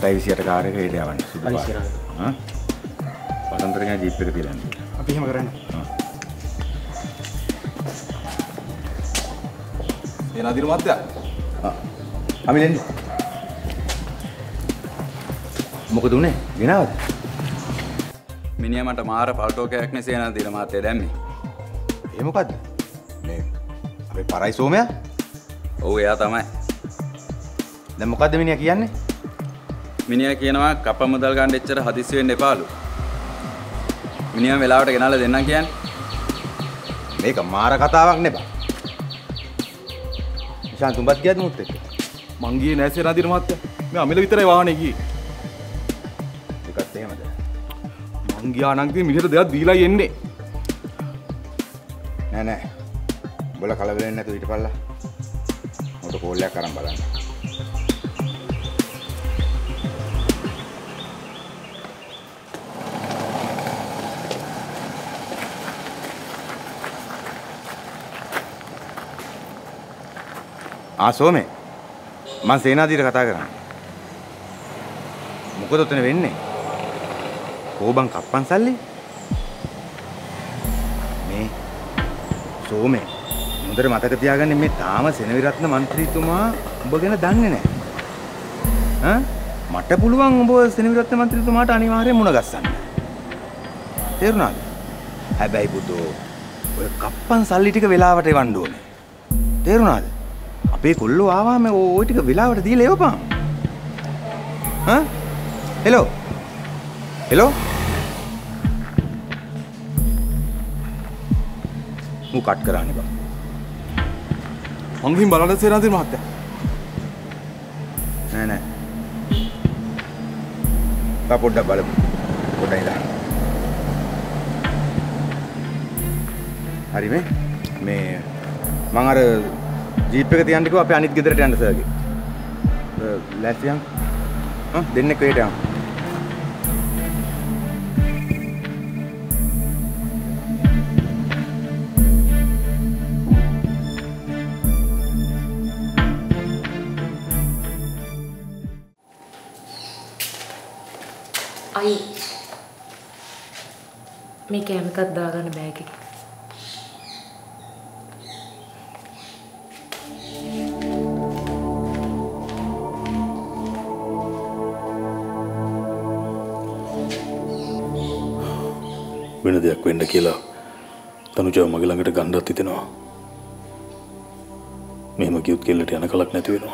8:28 car එක හෙට යවන්න. සුදු පාට. හා? වසන්තරගේ ජීප් එක තියලා යන්න. අපි එහෙම කරන්නේ. හා. එනාදිර මහත්තයා. අපි දෙන්නේ. මොකද උනේ? විනාවද? මිනිහා මට මාර පල්ටෝකයක් නේ සේනාධීර මහත්තයා දැම්මේ. ඒ මොකද්ද? මේ අපේ පරයි සෝමයා? ඔව් එයා තමයි. දැන් මොකද්ද මිනිහා කියන්නේ? මිනිහා කියනවා කප මුදල් ගන්න එච්චර හදිස්සි වෙන්න එපාලු. මිනිහා වෙලාවට ගෙනල්ලා දෙන්නම් කියන්නේ. මේක මාර කතාවක් නේ බං. ඉෂාන් තුඹත් ගියද මුත් එක්ක? මං ගියේ නෑ සේනාදිර මහත්තයා. මේ අමිල විතරයි වාහනේ ගියේ. ඒකත් එහෙමද? මං ගියා නම් ඉතින් මිනිහට දෙයක් දීලායි එන්නේ. නෑ නෑ. උඹලා කලබල වෙන්නේ නැතුව හිටපල්ලා. මට කෝල් එකක් අරන් බලන්න. සෝමේ මං සේනාධීර කතා කරන්නේ. මොකද උතන වෙන්නේ? කෝබන් කප්පන් සල්ලි? මේ සෝමේ හොඳට මතක තියාගන්න මේ තාම සෙනවිරත්න മന്ത്രിතුමා උඹ ගැන දන්නේ නැහැ. මට පුළුවන් උඹ සෙනවිරත්න മന്ത്രിතුමාට අනිවාර්යෙන් මුණ ගස්සන්න. තේරුණාද? හැබැයි පුතෝ ඔය කප්පන් සල්ලි ටික වෙලාවට එවන්න ඕනේ. තේරුණාද? අපේ කොල්ලෝ ආවම ওই ටික වෙලාවට දීලා එවපන්. හෙලෝ. හෙලෝ. මු කට් කරන්නේ බං. මං ගිහින් බලන්න සේනාදිර මහත්තයා. නෑ නෑ. තා පොඩ්ඩක් බලමු. පොඩ්ඩක් ඉඳලා. හරි මේ මං අර ජීප් එක තියන්න කිව්වා අපි අනිත් ගෙදරට යන්න සර්ගේ. ලෑස්තියන්. දෙන්නෙක් වෙහෙට යමු. අයි මේ කෑම එකක් දාගන්න බෑග් එකේ. වෙන දෙයක් වෙන්න කියලා තනුජව මගේ ළඟට ගන්නත් හිතෙනවා. මෙහෙම කිව්ත් කෙල්ලට යන කලක් නැති වෙනවා.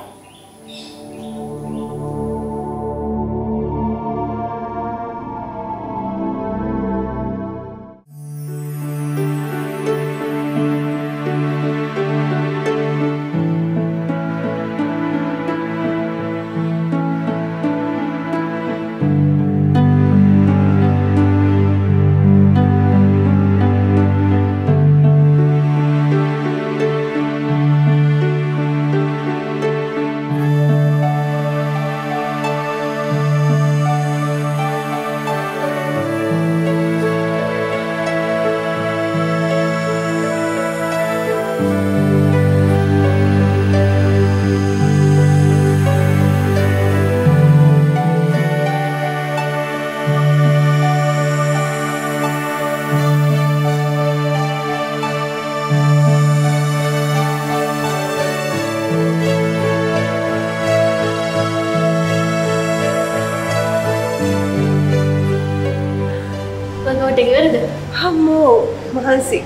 මහන්සි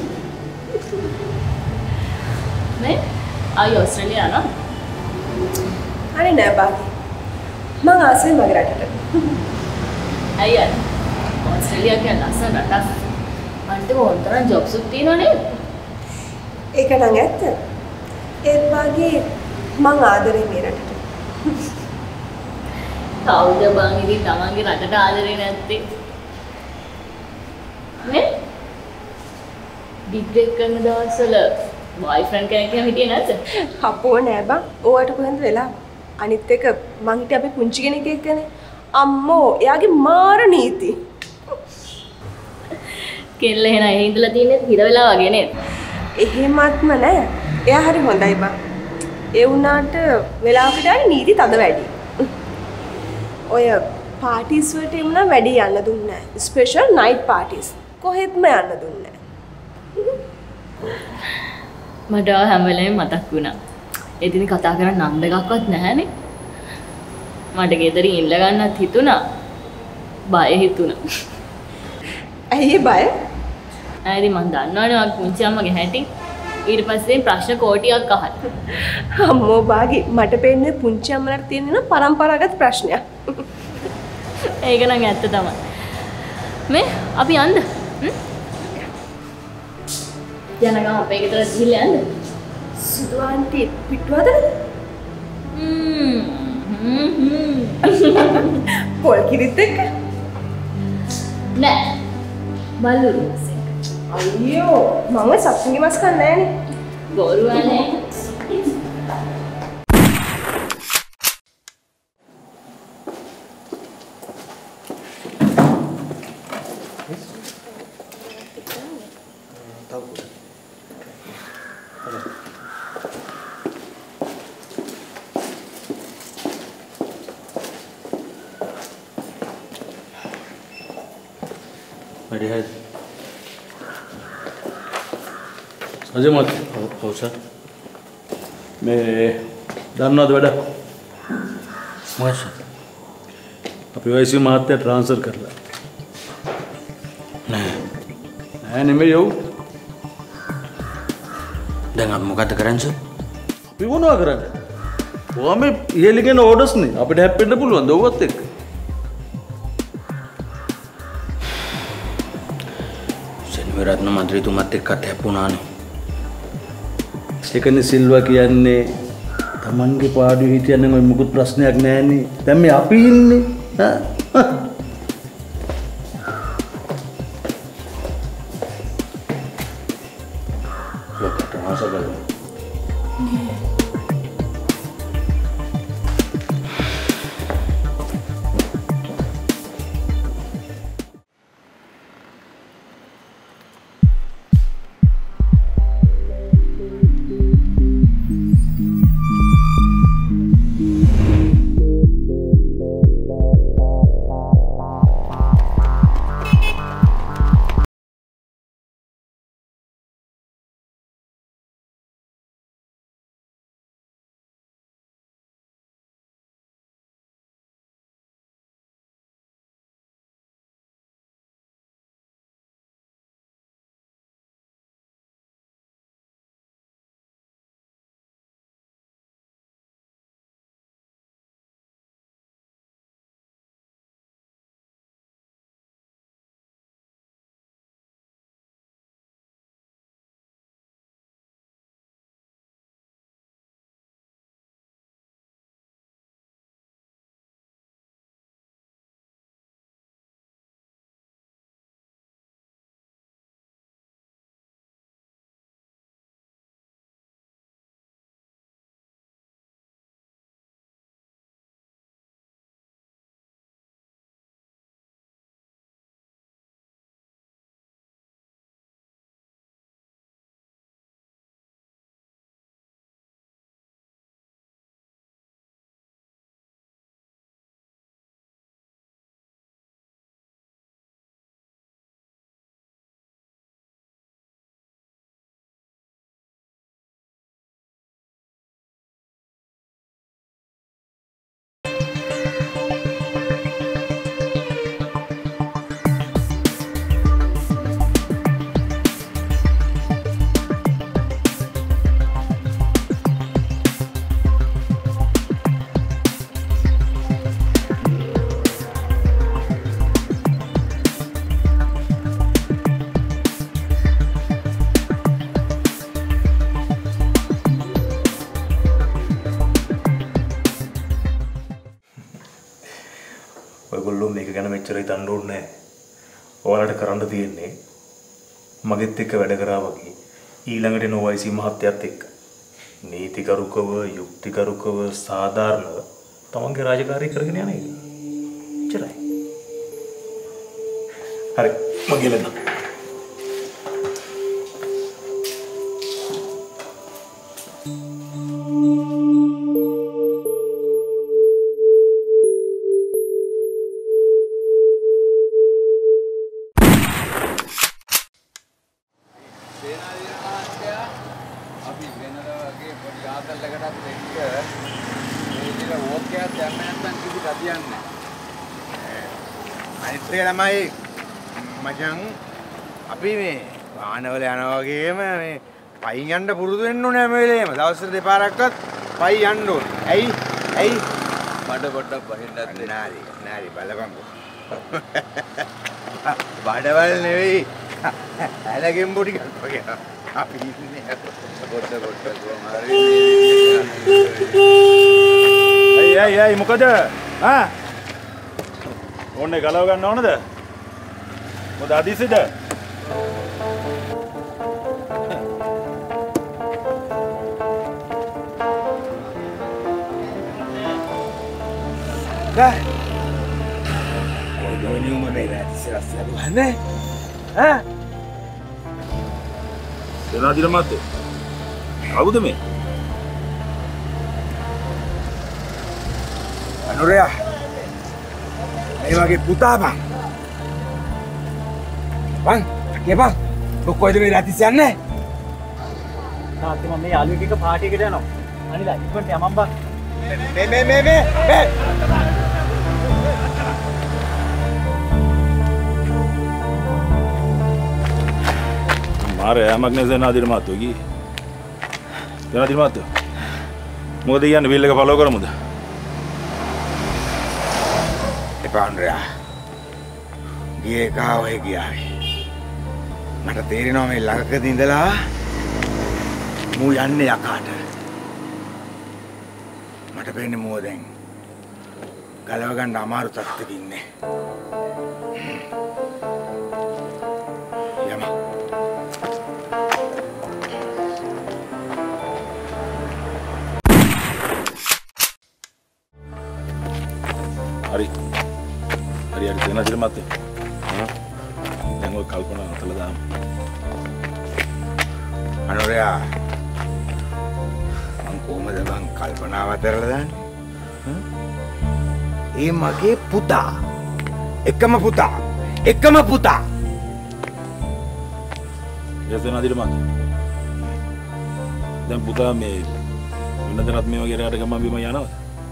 නේ ආයි ඕස්ට්‍රේලියා නෝ අනේ නෑ බාගි මං ආසයි මගේ රටට අයියා ඕස්ට්‍රේලියා කියන ලස්සන රටක් අන්තිම උන්තරන් ජොබ්ස් උත් තියෙනව නේද ඒක නම් ඇත්ත ඒත් බාගි මං ආදරේ මේ රටට කවුද බං ඉතින් තමන්ගේ රටට ආදරේ නැත්තේ නේ ඩිග්‍රී කරන දවස්වල බොයිෆ්‍රෙන්ඩ් කෙනෙක් හිටියේ නැද්ද? අපෝ නෑ බං. ඕවට කොහෙන්ද වෙලා? අනිත් එක මං හිටියේ අපි පුංචි කෙනෙක් එක්කනේ. අම්මෝ එයාගේ මාර නීති. කෙල්ල එහෙනම් එහෙ ඉඳලා තින්නේ හිර වෙලා වගේ නේද? එහෙමත්ම නෑ. එයා හරි හොඳයි බං. ඒ වුණාට වෙලාවකට ආයේ නීති තද වැඩි. ඔය පාටිස් වලට එමුණ වැඩි යන්න දුන්නේ නැහැ. ස්පෙෂල් නයිට් පාටිස් කොහෙත්ම යන්න දුන්නේ නැහැ. මට හැම වෙලේම මතක් වුණා. එදින කතා කරන් නන්ද එකක්වත් නැහැනේ. මට ගෙදරින් ඉල්ල ගන්නත් හිතුණා. බය හිතුණා. ඇයි ඒ බය? ඇයි මන් දන්නවනේ මගේ පුංචි අම්මගේ හැටි. ඊට පස්සේ ප්‍රශ්න කෝටියක් අහලා. අම්මෝ බාගේ මට පේන්නේ පුංචි අම්මලාට තියෙන පරම්පරාගත ප්‍රශ්නයක්. ඒක නම් ඇත්ත තමයි. මේ අපි යන්න. යනගම අපේ ගෙදර ගිහිල්ලා යන්න. සුදු ආන්ටි පිටුවදද? පොල් කිරිත් එක්ක? නෑ. බල්ලුරු. අයියෝ මම සත්තුන්ගේ මස් කන්නේ නෑනේ. බොරුවනේ. Mari Ajay mati. Oh sir. මේ දන්නවද වැඩක්? මොකක්ද? අපි වයිසි මහත්තයා ට්‍රාන්ස්ෆර් කරලා. නෑ නෙමෙයි යෝ. දැන් අපි මොකද කරන්නේ? අපි මොනවා කරන්නේ? ඔයා මේ ඉහෙලිගෙන ඕඩර්ස් නේ. අපිට හැප්පෙන්න පුළුවන් දවවත් එක්ක. සෙනවිරත්න මන්ත්‍රීතුමත් එක්කත් හැප්පුණානේ. ඒකනේ සිල්වා කියන්නේ Tamanගේ පාඩුවේ හිටියනම් ඔය මුකුත් ප්‍රශ්නයක් නැහැනේ. දැන් මේ අපි ඉන්නේ. ලොකට ආසගල. ඔයගොල්ලෝ මේක ගැන මෙච්චර හිතන්න ඕනේ නැහැ. ඔයාලට කරන්න තියෙන්නේ මගෙත් එක්ක වැඩ කරා වගේ ඊළඟට එන OIC මහත්තයත් එක්ක නීතිකරුකව යුක්තිකරුකව සාධාරණව තමන්ගේ රාජකාරිය කරගෙන යන එක. එච්චරයි. හරි මම ගිහලා සේනාධිපති මහත්තයා අපි වෙනද වගේ පොඩි ආතල්ලකටත් එක්ක මේ විදිහට ඕකයක් දැම්ම නැත්නම් කිසි ගතියක් නැහැ. අනිත් එක ළමයි මචං අපි මේ වාහනවල යනවා වගේම මේ පයින් යන්න පුරුදු වෙන්න ඕනේ හැම වෙලේම. දවසට දෙපාරක්වත් පයින් යන්න ඕනේ. ඇයි? මඩ පොඩ්ඩක් බහින්නත් නාරි බලපන්කෝ. බඩවල් නෙවෙයි. ඇලගෙන් පොඩි එකක් වගේ. අපි ඉන්නේ පොඩ්ඩ කොහොම හරි. ඇයි මොකද? ආ ඕනේ ගලව ගන්න ඕනද? මොකද අදිසිද? ඔයගොල්ලෝ මෙලා ඉස්සරහට යන්නේ. ඈ? සේනාධිපති මහත්තයා. කවුද මේ? අනුරයා. මේ වගේ පුතා බං. කියපන්. කොයිද මේ රැතිස් යන්නේ? තාත්තේ මම මේ යාළුවෙක් එක්ක පාටි එකට යනවා. අනිලා ඉක්මනට යමන් බං. මේ මාරේ යමක් නේ සේනාධිපති මහත්තයෝ ගියේ. සේනාධිපති මහත්තයෝ. මොකද කියන්නේ බිල් එක ෆලෝ කරමුද? එපා අනුරයා. ගියේ කාවේ ගියාවේ. මට තේරෙනවා මේ ළඟකදී ඉඳලා මූ යන්නේ යකාට. මට පේන්නේ මූ දැන් ගලව ගන්න අමාරු තත්ත්වෙක ඉන්නේ. යම. හරි සේනාධිපති මහත්තයා. දැන් ඔය කල්පනා අතල දාමු. අනුරයා මං කොහමද බං කල්පනාව අතරලා දාන්නේ? ඒ මගේ පුතා. එකම පුතා. සේනාධිපති මහත්තයා. දැන් පුතා මේ වෙනදනත් මේ වගේ රැට ගමන් බිම යනවද?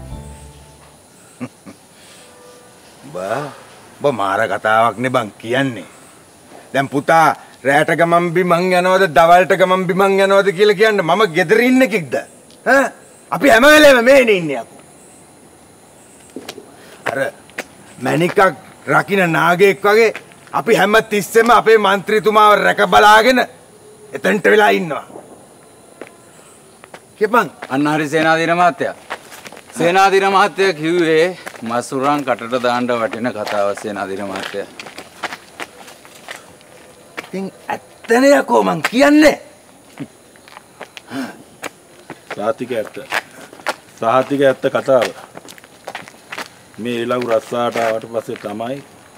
බා මාර කතාවක් නේ බං කියන්නේ. දැන් පුතා රැට ගමන් බිමන් යනවද දවල්ට ගමන් බිමන් යනවද කියලා කියන්න මම ගෙදර ඉන්න එකෙක්ද? ඈ අපි හැම වෙලේම මේනේ ඉන්නේ අකෝ. අර මැනිකක් රකින්න නාගයෙක් වගේ අපි හැම තිස්සෙම අපේ മന്ത്രിතුමාව රැක බලාගෙන එතනට වෙලා ඉන්නවා. කියපන් අන්න හරි සේනාධිපති මහත්තයා. සේනාධිපති මහත්තයා කිව්වේ මසුරන් කටට දාන්න වටින කතාවක් සේනාධිපති මහත්තයා. ඉතින් ඇත්තනේ යකෝ මං කියන්නේ. සාතික ඇත්ත කතාව. මේ ඊළඟ රස්සාට ආවට පස්සේ තමයි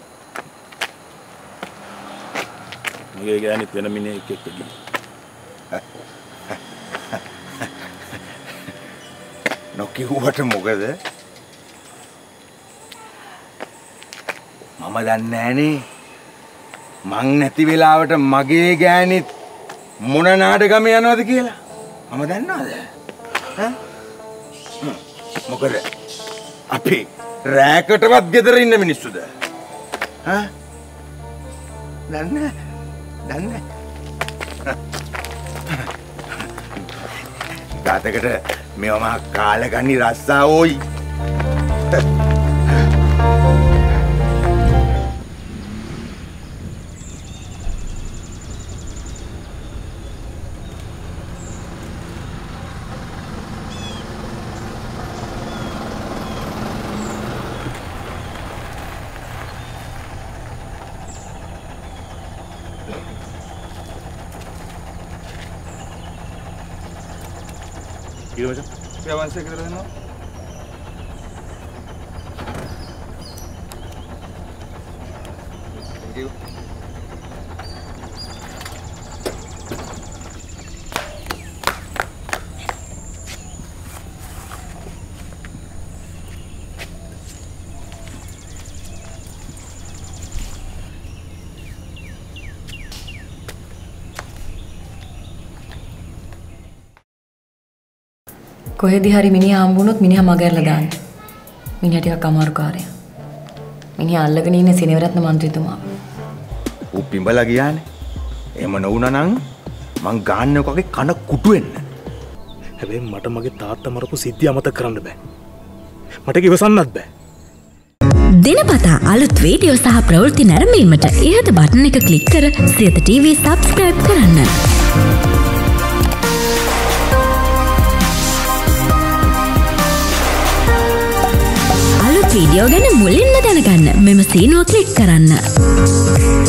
මගේ ගෑණිත් වෙන මිනිහෙක් එක්ක ගියේ. නොකියුවට මොකද? මම දන්නේ නෑනේ. මං නැති වෙලාවට මගේ ගෑණිත් මොන නාටකම යනවද කියලා. මම දන්නවද? ඈ? මොකද අපි රැකටවත් ගෙදර ඉන්න මිනිස්සුද? ඈ? දන්නේ? ගාතකට මේවම කාලගන්නි රස්සා ඕයි. අවශ්‍ය කියලා දෙනවා. Thank you. කොහෙදි හරි මිනිහා හම්බුනොත් මිනිහා මගහැරලා දාන්න. මිනිහා ටිකක් අමාරුකාරයා. මිනිහා අල්ලගෙන ඉන්නේ සෙනවිරත්න මන්ත්‍රීතුමා. ඌ පිඹලා ගියානේ. එහෙම නොවුනා නම් මං ගාන්නේ ඔකගේ කන කුටු වෙන්න. හැබැයි මට මගේ තාත්තා මරපු සිද්ධිය අමතක කරන්න බෑ. මට ඒක ඉවසන්නත් බෑ. දිනපතා අලුත් වීඩියෝ සහ ප්‍රවෘත්ති නැරඹීමට ඉහත බටන් එක ක්ලික් කර සියත TV සබ්ස්ක්‍රයිබ් කරන්න. අලුත් වීඩියෝ ගැන මුලින්ම දැනගන්න මෙම සීනුව ක්ලික් කරන්න.